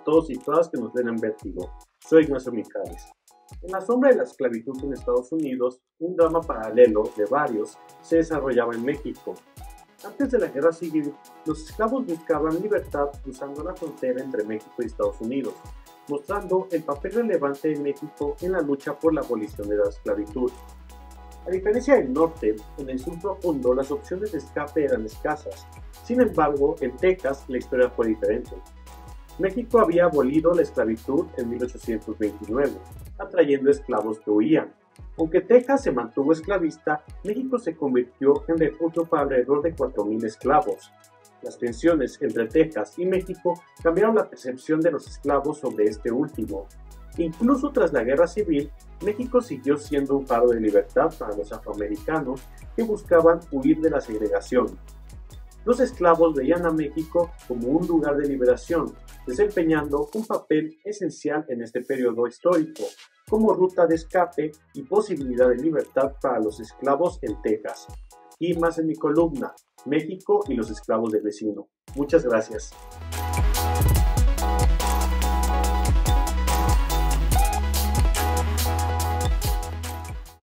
a todos y todas que nos den en vértigo. Soy Ignacio Mijares. En la sombra de la esclavitud en Estados Unidos, un drama paralelo de varios se desarrollaba en México. Antes de la Guerra Civil, los esclavos buscaban libertad cruzando la frontera entre México y Estados Unidos, mostrando el papel relevante de México en la lucha por la abolición de la esclavitud. A diferencia del norte, en el sur profundo las opciones de escape eran escasas. Sin embargo, en Texas la historia fue diferente. México había abolido la esclavitud en 1829, atrayendo esclavos que huían. Aunque Texas se mantuvo esclavista, México se convirtió en refugio para alrededor de 4,000 esclavos. Las tensiones entre Texas y México cambiaron la percepción de los esclavos sobre este último. Incluso tras la Guerra Civil, México siguió siendo un faro de libertad para los afroamericanos que buscaban huir de la segregación. Los esclavos veían a México como un lugar de liberación, desempeñando un papel esencial en este periodo histórico, como ruta de escape y posibilidad de libertad para los esclavos en Texas. Y más en mi columna, México y los esclavos del vecino. Muchas gracias.